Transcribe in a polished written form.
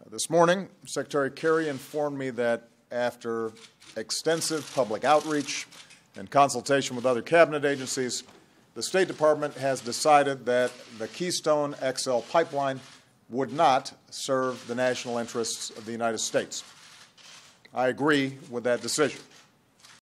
This morning, Secretary Kerry informed me that after extensive public outreach and consultation with other cabinet agencies, the State Department has decided that the Keystone XL pipeline would not serve the national interests of the United States. I agree with that decision.